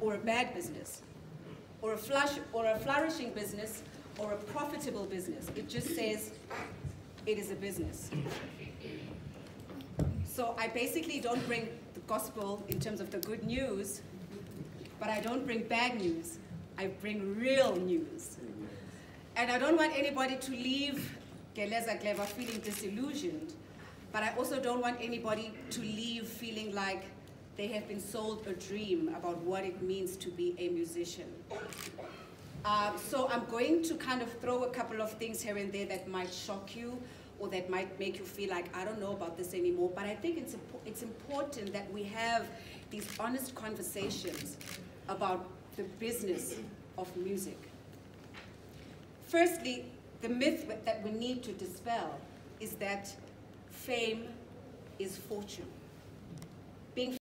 or a bad business, or a flourishing business, or a profitable business. It just says it is a business. So I basically don't bring the gospel in terms of the good news, but I don't bring bad news. I bring real news. And I don't want anybody to leave Geleza Clever feeling disillusioned, but I also don't want anybody to leave feeling like they have been sold a dream about what it means to be a musician. So I'm going to kind of throw a couple of things here and there that might shock you, or that might make you feel like, I don't know about this anymore, but I think it's important that we have these honest conversations about the business of music. Firstly, the myth that we need to dispel is that fame is fortune.